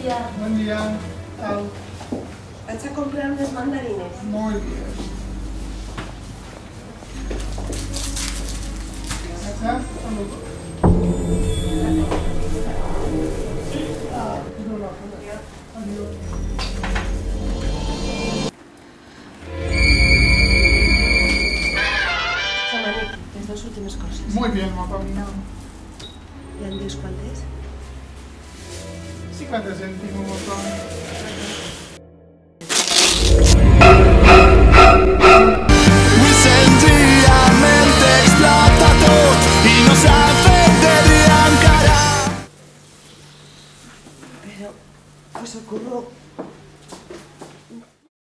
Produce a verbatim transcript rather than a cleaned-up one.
día. Buen día. Tal. Vaig a comprar unes mandarines. Muy bien. Gracias. Saludos. Ah, no, no, adiós. Xamanic, les dos últimes coses. Muy bien, m'ha caminado. I em dius quant és? cincuenta céntimos, botón.